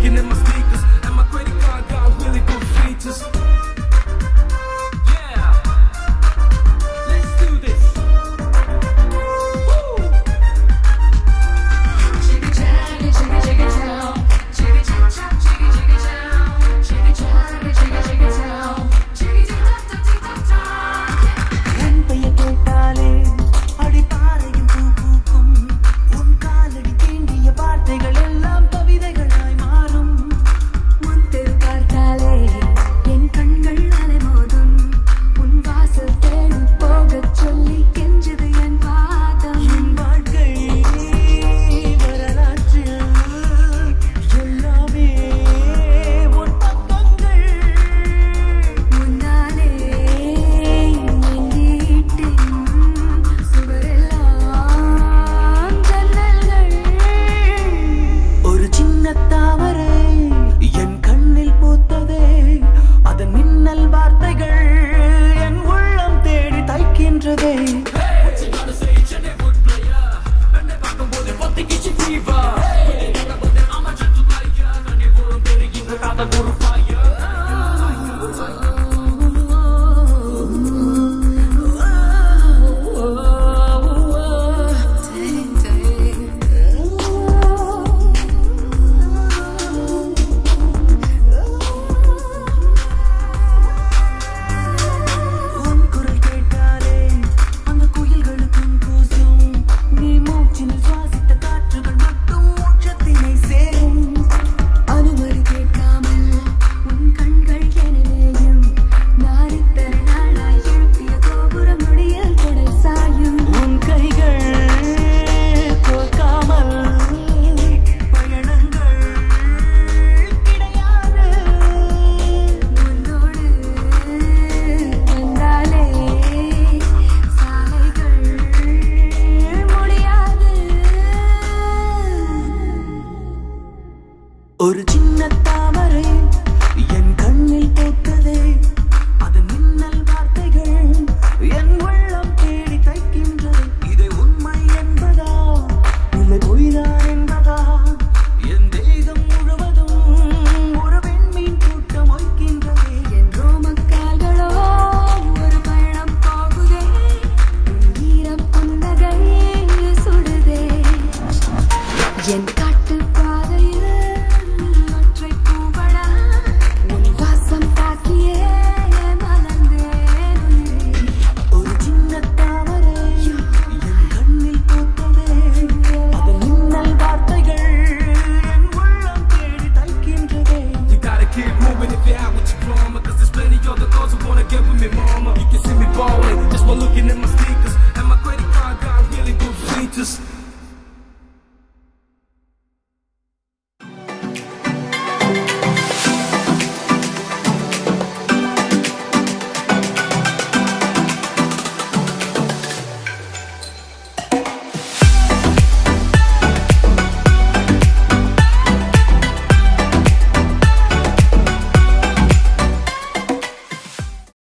looking at my sneakers, and my credit card got really good features. Yeah, let's do this. Woo! Chicka chagga, chicka chicka chow, chicka chicka chow, chicka chicka chow, chicka chagga, chicka chicka chow, chicka chicka chow, chicka chow. என் பெயர் கேட்டாலே அடிப்பாறையும் பூ பூக்கும், உன் காலடி தீண்டிய வார்த்தைகள் எல்லாம் கவிதைகளாய் மாறும். முன் தெரு பார்த்தாலே என் கண்கள் அலைமோதும், உன் வாசல் தேடி போகச் சொல்லி கெஞ்சுது என் பாதம். என் வாழ்க்கை வரலாற்றில் எல்லாமே உன் பக்கங்கள். முன்னாலே என் வீட்டின் சுவரெல்லாம் ஜன்னல்கள். ஒரு சின்ன தாமரை என் கண்ணில் பூத்ததே, அதன் மின்னல் வார்த்தைகள் என் உள்ளம் தேடி தைக்கின்றதே. What you gotta say, Jenny wood player? And they back on the what they get you fever. I'm a gentle player, and you will be in the other good fire. உன் குரல் கேட்டாலே அந்த குயில்களுக்கும் கூசும், நீ மூச்சில் சுவாசித்த காற்றுகள் மட்டும் மோட்சத்தினை சேரும். அனுமதி கேட்காமல் உன் கண்கள் எனலேயும், நான் இத்தனை நாளாய் எழுப்பிய கோபுரம் நொடியில் கொடை சாயும். உன் கைகள் கோர்க்காமல் பயணங்கள் கிடையாது. உன்னோடு வந்தாலே சாலைகள் முடியாது. ஒரு சின்ன தாமரை என் கண்ணில் பூத்ததே, அதன் மின்னல் வார்த்தைகள் என் உள்ளம் தேடி தைக்கின்றது. இதை உண்மை என்பதா இல்லை பொய்தான் என்பதா? என் தேகம் முழுவதும் ஒரு பெண்மீன் கூட்டம் மொய்க்கின்றதே. என் ரோமக்கால்களோ ஒரு பயணம் போகுதே, உன் ஈரம் புன்னகை சுடுதே. என்